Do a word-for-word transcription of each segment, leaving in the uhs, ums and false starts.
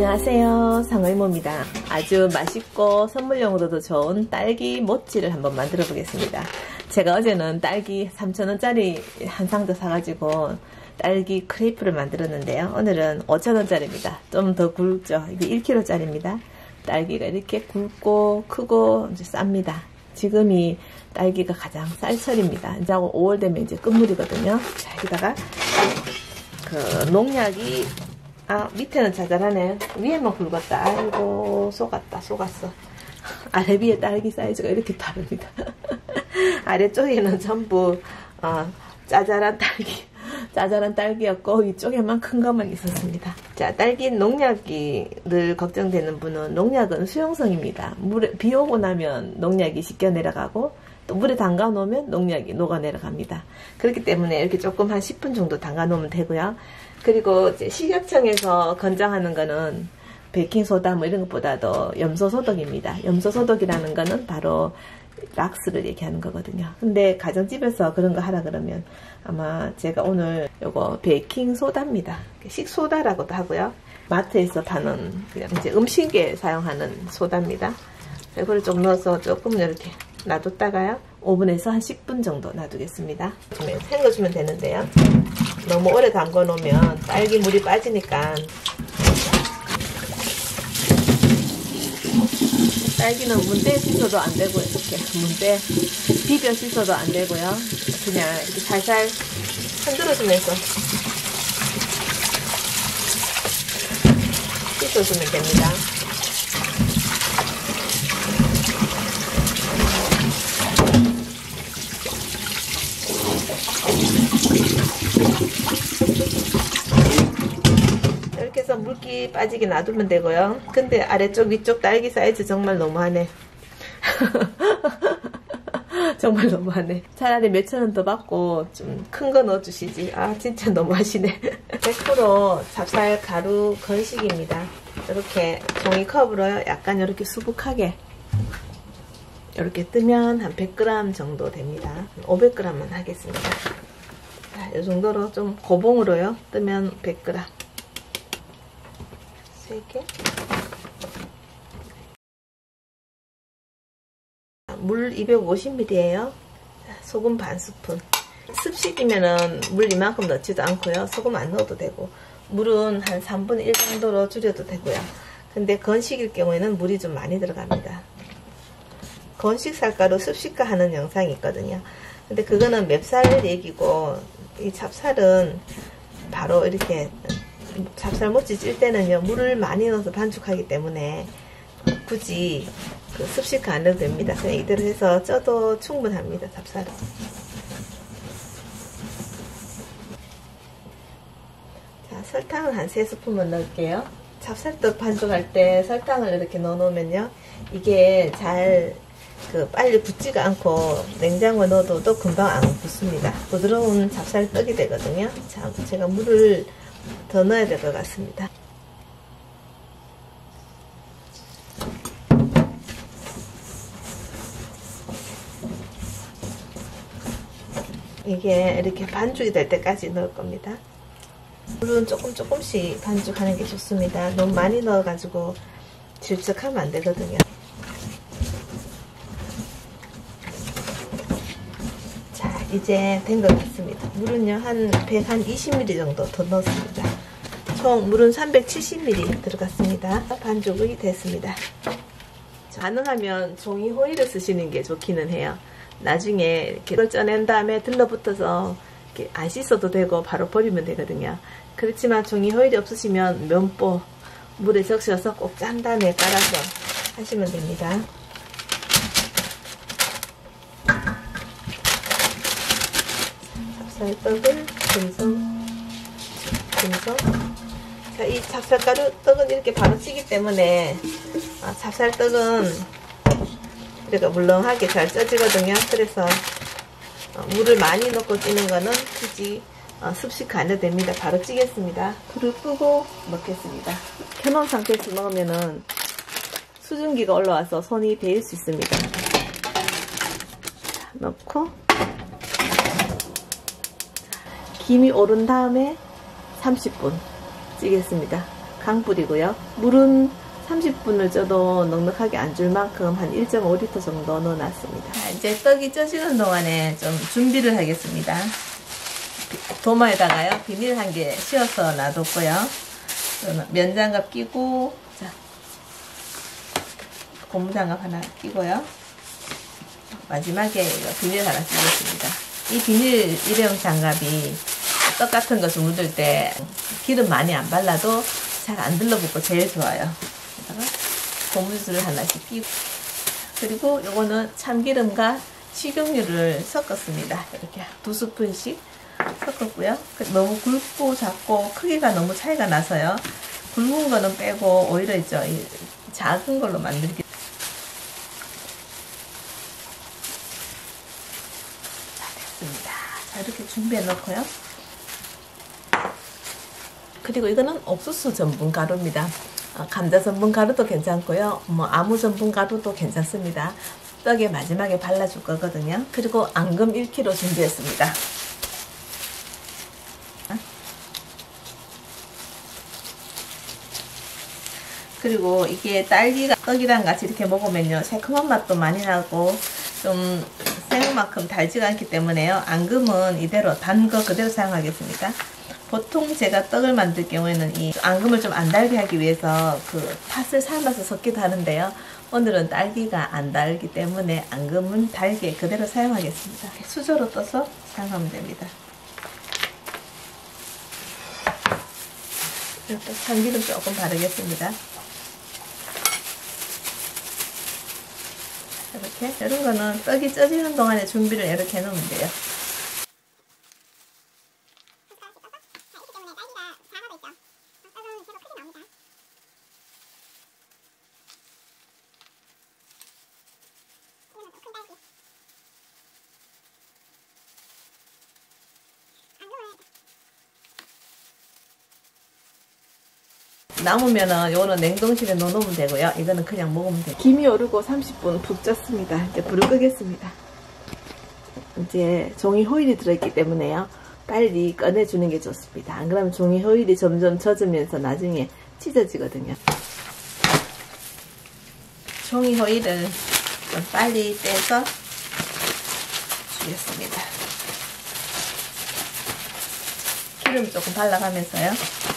안녕하세요, 상의모입니다. 아주 맛있고 선물용으로도 좋은 딸기 모찌를 한번 만들어 보겠습니다. 제가 어제는 딸기 삼천 원짜리 한 상자 사가지고 딸기 크레이프를 만들었는데요. 오늘은 오천 원짜리입니다. 좀 더 굵죠. 이게 일 킬로그램짜리입니다. 딸기가 이렇게 굵고 크고 이제 쌉니다. 지금이 딸기가 가장 쌀철입니다. 이제 오월 되면 이제 끝물이거든요. 자, 여기다가 그 농약이 아, 밑에는 자잘하네. 위에만 굵었다. 아이고, 속았다, 속았어. 아래 위에 딸기 사이즈가 이렇게 다릅니다. 아래쪽에는 전부, 어, 짜잘한 딸기, 짜잘한 딸기였고, 위쪽에만 큰 것만 있었습니다. 자, 딸기 농약을 걱정되는 분은 농약은 수용성입니다. 물에, 비 오고 나면 농약이 씻겨 내려가고, 또 물에 담가 놓으면 농약이 녹아 내려갑니다. 그렇기 때문에 이렇게 조금 한 십 분 정도 담가 놓으면 되고요. 그리고 이제 식약청에서 권장하는 거는 베이킹소다 뭐 이런 것보다도 염소소독입니다. 염소소독이라는 거는 바로 락스를 얘기하는 거거든요. 근데 가정집에서 그런 거 하라 그러면 아마 제가 오늘 요거 베이킹소다입니다. 식소다라고도 하고요. 마트에서 파는 그냥 이제 음식에 사용하는 소다입니다. 이거를 좀 넣어서 조금 이렇게 놔뒀다가요. 오븐에서 한 십 분 정도 놔두겠습니다. 헹궈주면 되는데요. 너무 오래 담궈 놓으면 딸기 물이 빠지니까 딸기는 문대에 씻어도 안 되고요. 이렇게 문대 비벼 씻어도 안 되고요. 그냥 이렇게 살살 흔들어주면서 씻어주면 됩니다. 이렇게 해서 물기 빠지게 놔두면 되고요. 근데 아래쪽 위쪽 딸기 사이즈 정말 너무하네. 정말 너무하네. 차라리 몇천 원 더 받고 좀 큰 거 넣어주시지. 아 진짜 너무하시네. 백 퍼센트 찹쌀 가루 건식입니다. 이렇게 종이컵으로 약간 이렇게 수북하게 이렇게 뜨면 한 백 그램 정도 됩니다. 오백 그램만 하겠습니다. 자, 이 정도로 좀 고봉으로요. 뜨면 백 그램. 세 개. 물 이백오십 밀리리터예요. 소금 반 스푼. 습식이면은 물 이만큼 넣지도 않고요. 소금 안 넣어도 되고, 물은 한 삼분의 일 정도로 줄여도 되고요. 근데 건식일 경우에는 물이 좀 많이 들어갑니다. 건식 쌀가루 습식가 하는 영상이 있거든요. 근데 그거는 맵쌀 얘기고, 이 찹쌀은 바로 이렇게 찹쌀 모찌 찔 때는요, 물을 많이 넣어서 반죽하기 때문에 굳이 그 습식가 안 넣어도 됩니다. 그냥 이대로 해서 쪄도 충분합니다. 찹쌀은. 자, 설탕은 한 세 스푼만 넣을게요. 찹쌀떡 반죽할 때 설탕을 이렇게 넣어 놓으면요, 이게 잘 그 빨리 굳지가 않고 냉장고에 넣어도 금방 안 굳습니다. 부드러운 찹쌀떡이 되거든요. 자, 제가 물을 더 넣어야 될 것 같습니다. 이게 이렇게 반죽이 될 때까지 넣을 겁니다. 물은 조금 조금씩 반죽하는 게 좋습니다. 너무 많이 넣어가지고 질척하면 안 되거든요. 자, 이제 된 것 같습니다. 물은요, 한 백이십 밀리리터 정도 더 넣었습니다. 총 물은 삼백칠십 밀리리터 들어갔습니다. 반죽이 됐습니다. 가능하면 종이 호일을 쓰시는 게 좋기는 해요. 나중에 이렇게 이걸 쪄낸 다음에 들러붙어서 이렇게 안 씻어도 되고 바로 버리면 되거든요. 그렇지만 종이 호일이 없으시면 면보 물에 적셔서 꼭 짠 다음에 깔아서 하시면 됩니다. 찹쌀떡을 금성 금성 자, 이 찹쌀가루 떡은 이렇게 바로 찌기 때문에 아, 찹쌀떡은 이렇게 물렁하게 잘 쪄지거든요. 그래서 어, 물을 많이 넣고 찌는 거는 굳이 어, 습식 안 해도 됩니다. 바로 찌겠습니다. 불을 끄고 먹겠습니다. 켜놓은 상태에서 먹으면은 수증기가 올라와서 손이 베일 수 있습니다. 자, 넣고 김이 오른 다음에 삼십 분 찌겠습니다. 강불이고요. 물은 삼십 분을 쪄도 넉넉하게 안 줄 만큼 한 일 점 오 리터 정도 넣어놨습니다. 자, 이제 떡이 쪄지는 동안에 좀 준비를 하겠습니다. 도마에다가요 비닐 한 개 씌워서 놔뒀고요. 면장갑 끼고, 자, 고무장갑 하나 끼고요. 마지막에 이거 비닐 하나 끼겠습니다. 이 비닐 일회용 장갑이 떡 같은 것을 묻을 때 기름 많이 안 발라도 잘 안 들러붙고 제일 좋아요. 여기다가 고무줄을 하나씩 끼고, 그리고 요거는 참기름과 식용유를 섞었습니다. 이렇게 두 스푼씩 섞었고요. 너무 굵고 작고 크기가 너무 차이가 나서요. 굵은 거는 빼고 오히려 있죠. 이 작은 걸로 만들기. 자, 됐습니다. 자, 이렇게 준비해 놓고요. 그리고 이거는 옥수수 전분 가루입니다. 어, 감자 전분 가루도 괜찮고요. 뭐 아무 전분 가루도 괜찮습니다. 떡에 마지막에 발라줄 거거든요. 그리고 앙금 일 킬로그램 준비했습니다. 그리고 이게 딸기가 떡이랑 같이 이렇게 먹으면요 새콤한 맛도 많이 나고 좀 생만큼 달지가 않기 때문에요. 앙금은 이대로 단 거 그대로 사용하겠습니다. 보통 제가 떡을 만들 경우에는 이 앙금을 좀 안 달게 하기 위해서 그 팥을 삶아서 섞기도 하는데요. 오늘은 딸기가 안 달기 때문에 앙금은 달게 그대로 사용하겠습니다. 수저로 떠서 사용하면 됩니다. 이렇게 참기름 조금 바르겠습니다. 이렇게 이런 거는 떡이 쪄지는 동안에 준비를 이렇게 해놓으면 돼요. 남으면은 요거는 냉동실에 넣어놓으면 되고요. 이거는 그냥 먹으면 돼요. 김이 오르고 삼십 분 푹 쪘습니다. 이제 불을 끄겠습니다. 이제 종이 호일이 들어있기 때문에요. 빨리 꺼내주는 게 좋습니다. 안 그러면 종이 호일이 점점 젖으면서 나중에 찢어지거든요. 종이 호일을 좀 빨리 떼서 주겠습니다. 기름 조금 발라가면서요.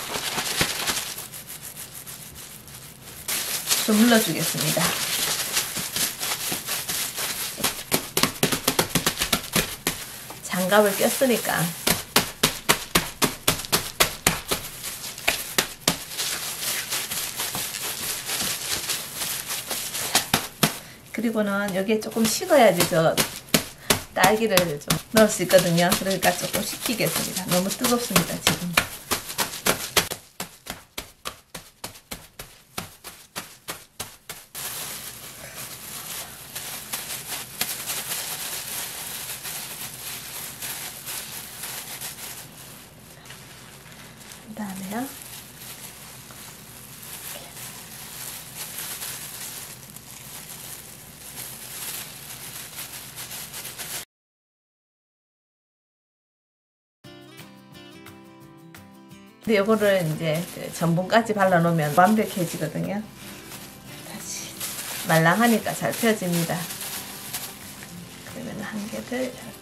좀 눌러주겠습니다. 장갑을 꼈으니까. 그리고는 여기에 조금 식어야지 저 딸기를 좀 넣을 수 있거든요. 그러니까 조금 식히겠습니다. 너무 뜨겁습니다, 지금. 그 다음에요. 근데 요거를 이제 전분까지 발라놓으면 완벽해지거든요. 다시 말랑하니까 잘 펴집니다. 그러면 한 개를 이렇게.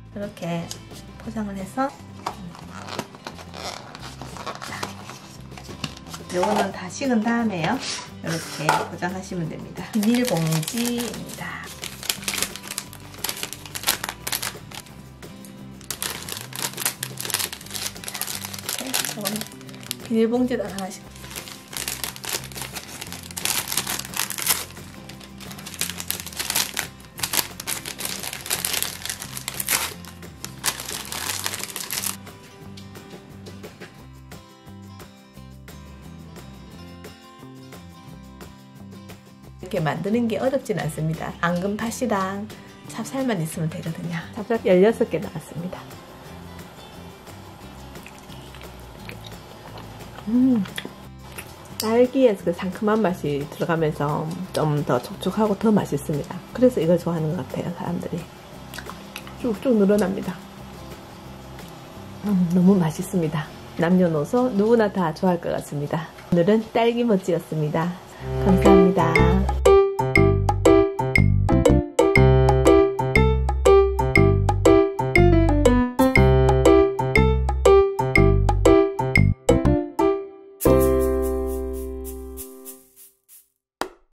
이렇게 포장을 해서 요거는 다 식은 다음에요. 이렇게 포장하시면 됩니다. 비닐봉지입니다. 이거는 비닐봉지에다 하나씩. 이렇게 만드는 게 어렵진 않습니다. 앙금 팥이랑 찹쌀만 있으면 되거든요. 찹쌀 열여섯 개 나왔습니다. 음, 딸기에서 그 상큼한 맛이 들어가면서 좀 더 촉촉하고 더 맛있습니다. 그래서 이걸 좋아하는 것 같아요, 사람들이. 쭉쭉 늘어납니다. 음, 너무 맛있습니다. 남녀노소 누구나 다 좋아할 것 같습니다. 오늘은 딸기 모찌였습니다. 감사합니다.